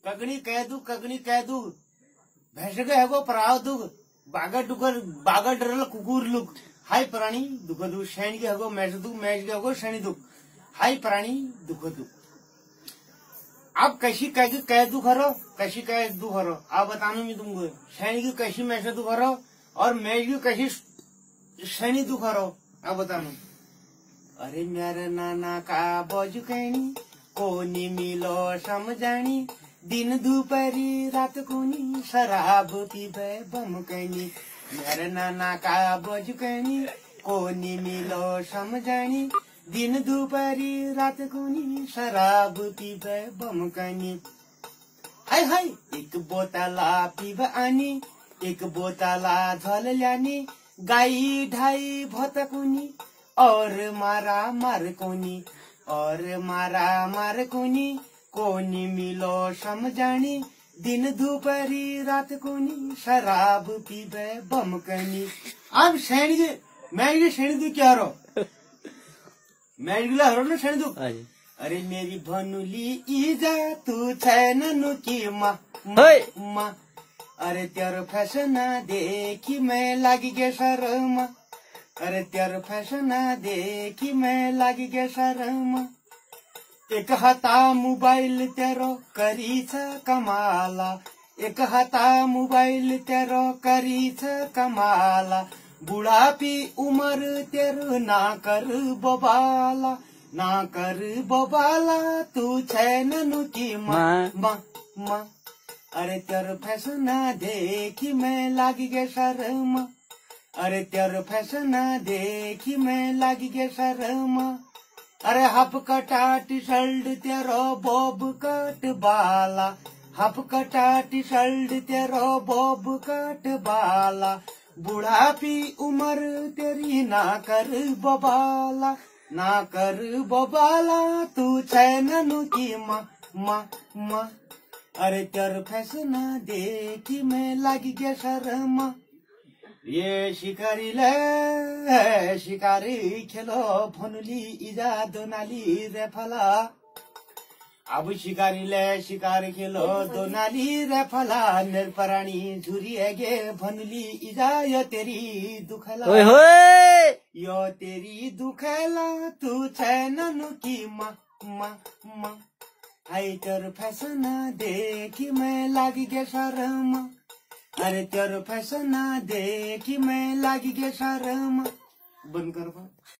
कगनी कह दू भैंस है गो पराव दू बागा डरल कुकुर लुक हाय प्राणी दुख दू शैन के हगो मैच के हगो शनि दुख हाय प्राणी दुख दू। आप कैसी कह दू खरो कैसी कह दू खरो आप बताना मैं तुमको शैन की कैसी मैच दू खरो और मैच की कैसी शनि दू खरो आप बताना। अरे मेरे नाना का बाजू कहनी कोनी मिलो समझानी दिन दोपहरी रात कोनी शराब पीबे बम कहनी। मेरे नाना का बाजू कहनी कोनी मिलो समझानी दिन दोपहरी रात कोनी शराब पीबे बम कहनी। हाय हाय एक बोतला पीबे आनी एक बोतला झल ल्यानी गाई ढाई भतकुनी और मारा मार कोनी और मारा मार कोनी मिलो समझानी दिन दोपहरी रात कोनी शराब पीबे बम कनी। अब मैं श्रेणी दू क्या रो मैं हरो ना श्रेणी दू। अरे मेरी भनुली ईजा तू छैननु की माँ माँ अरे तेरो फैशन देखी मैं लागी गे शर्मा अरे तेरो फैशन देखी मैं लागी गे शर्मा। एक हाथा मोबाइल तेरो करी छ कमाला एक हाथा मोबाइल तेरो करी छ कमाला बुढ़ापी उम्र तेरो ना कर बबाला तू छैननु की माँ माँ अरे तेरो फैशन देखी मैं लागी गे शर्मा अरे तेरो फैशन देखी मैं लागी गे शर्मा। अरे हाफ कटा टी शर्ट तेरो बॉब कट बाला हाफ कटा टी शर्ट तेरो बॉब कट बाला बुढ़ापी उम्र तेरी ना कर बबाला तू छैननु की माँ अरे तेरो फैशन देखी मैं लागी गे शर्मा। ये शिकारी खेलो भनुली इजा दोनाली रेफला अब शिकारी खेलो दोनाली रेफला निर्पराणी झुरी गे भनुली इजा यो तेरी दुखला तू छैननु की माँ हाय तेरो फैशन देखी मैं लागी गे शर्मा अरे तेरो फैशन देखी मैं लागी गे शर्मा। बंद कर।